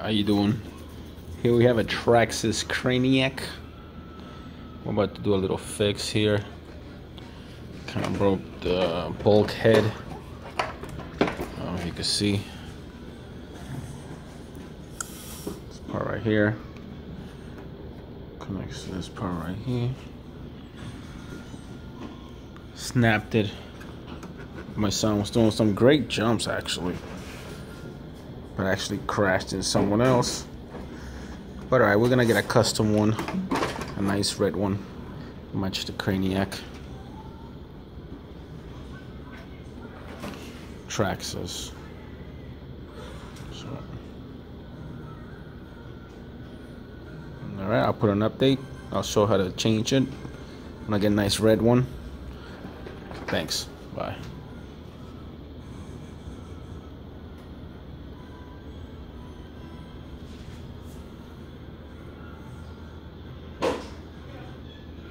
How you doing? Here we have a Traxxas craniac. We're about to do a little fix here. Kind of broke the bulkhead. I don't know if you can see. This part right here connects to this part right here. Snapped it. My son was doing some great jumps actually, but actually crashed into someone else. But alright, we're gonna get a custom one, a nice red one, match the craniac. Traxxas. So, alright, I'll put an update. I'll show how to change it when I get a nice red one. Thanks. Bye.